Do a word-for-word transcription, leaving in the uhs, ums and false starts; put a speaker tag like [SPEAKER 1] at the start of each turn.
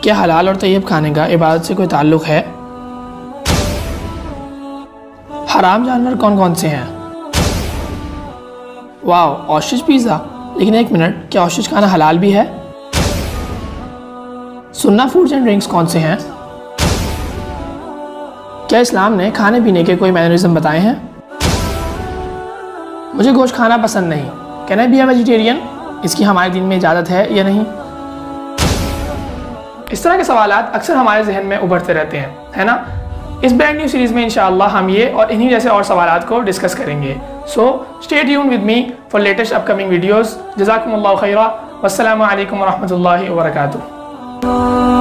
[SPEAKER 1] क्या हलाल और तैयब खाने का इबादत से कोई ताल्लुक़ है? हराम जानवर कौन कौन से हैं? वाह, ऑस्ट्रिच पिज़्ज़ा। लेकिन एक मिनट, क्या ऑस्ट्रिच खाना हलाल भी है? सुन्ना फूड्स एंड ड्रिंक्स कौन से हैं? क्या इस्लाम ने खाने पीने के कोई मैनरिज्म बताए हैं? मुझे गोश्त खाना पसंद नहीं, can I be a vegetarian? इसकी हमारे दिन में इजाज़त है या नहीं? इस तरह के सवालात अक्सर हमारे जहन में उभरते रहते हैं, है ना? इस ब्रांड न्यू सीरीज़ में इंशाअल्लाह हम ये और इन्हीं जैसे और सवालात को डिस्कस करेंगे। So stay tuned with me for latest upcoming videos. जज़ाकुमुल्लाहु खैरा। वस्सलामु अलैकुम व रहमतुल्लाहि व बरकातुहू।